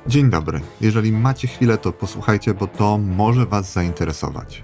Dzień dobry. Jeżeli macie chwilę, to posłuchajcie, bo to może Was zainteresować.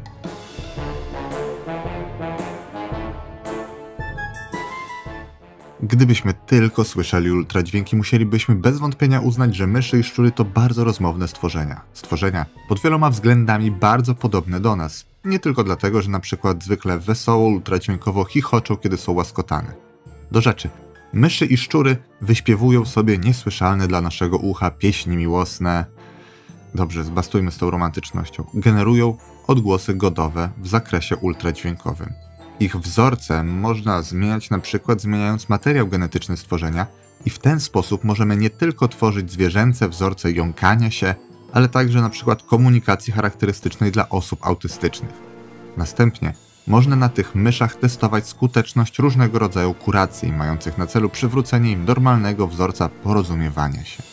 Gdybyśmy tylko słyszeli ultradźwięki, musielibyśmy bez wątpienia uznać, że myszy i szczury to bardzo rozmowne stworzenia. Stworzenia pod wieloma względami bardzo podobne do nas. Nie tylko dlatego, że na przykład zwykle wesoło, ultradźwiękowo chichoczą, kiedy są łaskotane. Do rzeczy. Myszy i szczury wyśpiewują sobie niesłyszalne dla naszego ucha pieśni miłosne. Dobrze, zbastujmy z tą romantycznością. Generują odgłosy godowe w zakresie ultradźwiękowym. Ich wzorce można zmieniać na przykład zmieniając materiał genetyczny stworzenia i w ten sposób możemy nie tylko tworzyć zwierzęce wzorce jąkania się, ale także na przykład komunikacji charakterystycznej dla osób autystycznych. Następnie można na tych myszach testować skuteczność różnego rodzaju kuracji, mających na celu przywrócenie im normalnego wzorca porozumiewania się.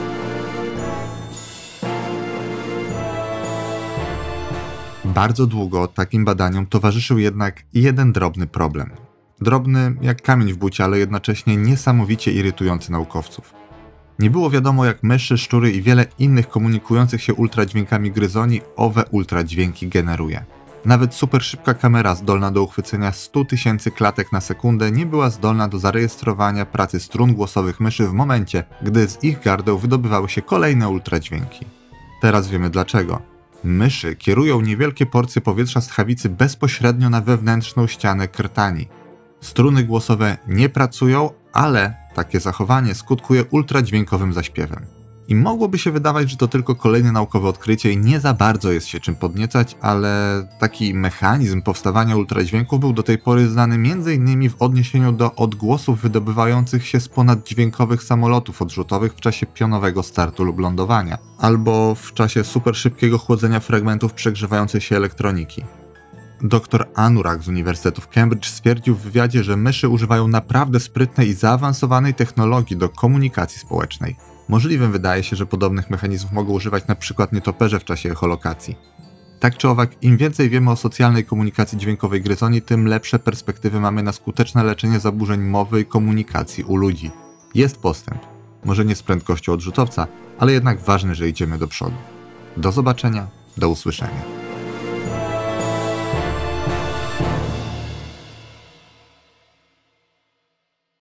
Bardzo długo takim badaniom towarzyszył jednak jeden drobny problem. Drobny jak kamień w bucie, ale jednocześnie niesamowicie irytujący naukowców. Nie było wiadomo, jak myszy, szczury i wiele innych komunikujących się ultradźwiękami gryzoni owe ultradźwięki generuje. Nawet super szybka kamera zdolna do uchwycenia 100 000 klatek na sekundę nie była zdolna do zarejestrowania pracy strun głosowych myszy w momencie, gdy z ich gardeł wydobywały się kolejne ultradźwięki. Teraz wiemy dlaczego. Myszy kierują niewielkie porcje powietrza z tchawicy bezpośrednio na wewnętrzną ścianę krtani. Struny głosowe nie pracują, ale takie zachowanie skutkuje ultradźwiękowym zaśpiewem. I mogłoby się wydawać, że to tylko kolejne naukowe odkrycie i nie za bardzo jest się czym podniecać, ale taki mechanizm powstawania ultradźwięków był do tej pory znany m.in. w odniesieniu do odgłosów wydobywających się z ponaddźwiękowych samolotów odrzutowych w czasie pionowego startu lub lądowania, albo w czasie superszybkiego chłodzenia fragmentów przegrzewającej się elektroniki. Dr Anurag z Uniwersytetu w Cambridge stwierdził w wywiadzie, że myszy używają naprawdę sprytnej i zaawansowanej technologii do komunikacji społecznej. Możliwym wydaje się, że podobnych mechanizmów mogą używać np. nietoperze w czasie echolokacji. Tak czy owak, im więcej wiemy o socjalnej komunikacji dźwiękowej gryzoni, tym lepsze perspektywy mamy na skuteczne leczenie zaburzeń mowy i komunikacji u ludzi. Jest postęp. Może nie z prędkością odrzutowca, ale jednak ważne, że idziemy do przodu. Do zobaczenia, do usłyszenia.